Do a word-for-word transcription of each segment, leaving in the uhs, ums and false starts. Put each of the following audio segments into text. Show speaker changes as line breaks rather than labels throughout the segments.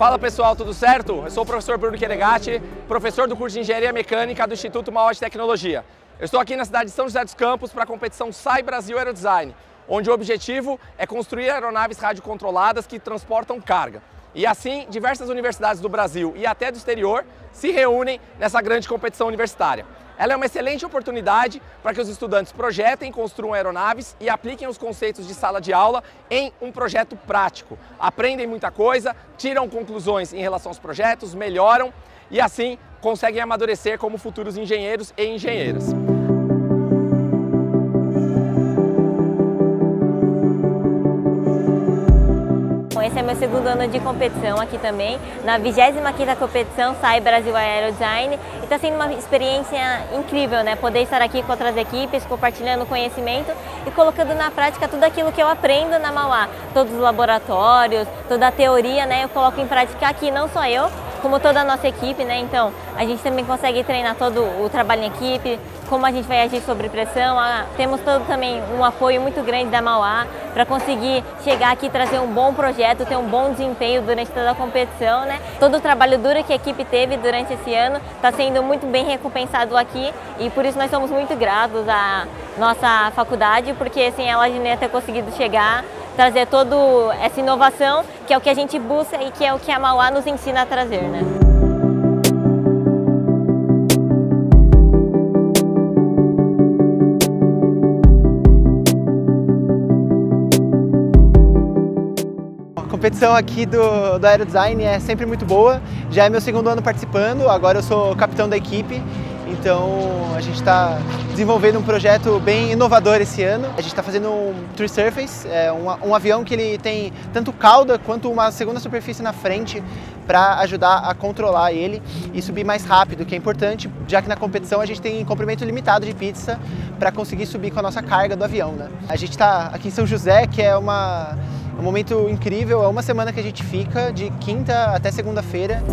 Fala pessoal, tudo certo? Eu sou o professor Bruno Queregatti, professor do curso de Engenharia Mecânica do Instituto Mauá de Tecnologia. Eu estou aqui na cidade de São José dos Campos para a competição S A I Brasil Aerodesign, onde o objetivo é construir aeronaves radiocontroladas que transportam carga. E assim, diversas universidades do Brasil e até do exterior se reúnem nessa grande competição universitária. Ela é uma excelente oportunidade para que os estudantes projetem, construam aeronaves e apliquem os conceitos de sala de aula em um projeto prático. Aprendem muita coisa, tiram conclusões em relação aos projetos, melhoram e assim conseguem amadurecer como futuros engenheiros e engenheiras.
Esse é meu segundo ano de competição aqui também, na vigésima quinta competição S A I Brasil Aerodesign, e está sendo uma experiência incrível, né? Poder estar aqui com outras equipes, compartilhando conhecimento e colocando na prática tudo aquilo que eu aprendo na Mauá. Todos os laboratórios, toda a teoria, né? Eu coloco em prática aqui, não só eu, como toda a nossa equipe, né? Então, a gente também consegue treinar todo o trabalho em equipe, como a gente vai agir sob pressão. Temos todo também um apoio muito grande da Mauá para conseguir chegar aqui e trazer um bom projeto, ter um bom desempenho durante toda a competição, né? Todo o trabalho duro que a equipe teve durante esse ano está sendo muito bem recompensado aqui e por isso nós somos muito gratos à nossa faculdade, porque sem ela a gente não ia ter conseguido chegar, trazer toda essa inovação, que é o que a gente busca e que é o que a Mauá nos ensina a trazer, né?
A competição aqui do, do Aerodesign é sempre muito boa, já é meu segundo ano participando, agora eu sou capitão da equipe, então a gente está desenvolvendo um projeto bem inovador esse ano. A gente está fazendo um True Surface, é um, um avião que ele tem tanto cauda quanto uma segunda superfície na frente para ajudar a controlar ele e subir mais rápido, que é importante, já que na competição a gente tem comprimento limitado de pista para conseguir subir com a nossa carga do avião, né? A gente está aqui em São José, que é uma, um momento incrível, é uma semana que a gente fica, de quinta até segunda-feira.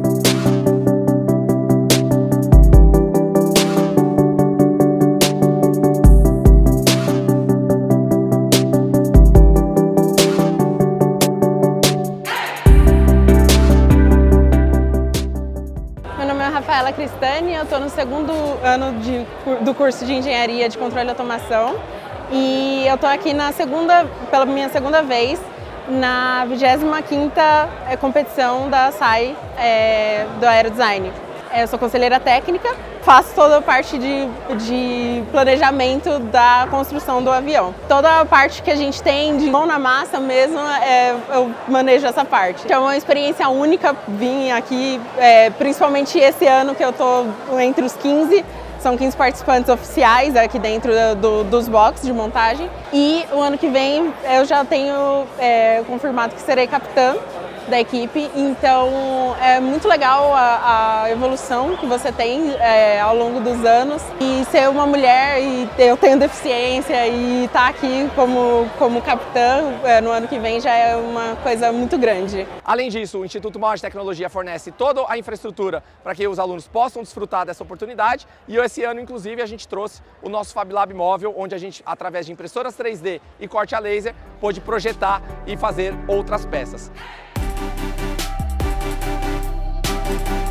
Meu nome é Rafaela Cristani, eu estou no segundo ano de, do curso de Engenharia de Controle e Automação e eu estou aqui na segunda, pela minha segunda vez na vigésima quinta competição da S A I é, do Aerodesign. Eu sou conselheira técnica, faço toda a parte de, de planejamento da construção do avião. Toda a parte que a gente tem de mão na massa mesmo, é, eu manejo essa parte. É uma experiência única vir aqui, é, principalmente esse ano que eu estou entre os quinze, são quinze participantes oficiais aqui dentro do, dos boxes de montagem. E o ano que vem eu já tenho é, confirmado que serei capitã da equipe, então é muito legal a, a evolução que você tem é, ao longo dos anos e ser uma mulher e eu tenho deficiência e estar tá aqui como, como capitã é, no ano que vem já é uma coisa muito grande.
Além disso, o Instituto Mauá de Tecnologia fornece toda a infraestrutura para que os alunos possam desfrutar dessa oportunidade e esse ano, inclusive, a gente trouxe o nosso FabLab móvel, onde a gente, através de impressoras três D e corte a laser, pôde projetar e fazer outras peças. Thank you.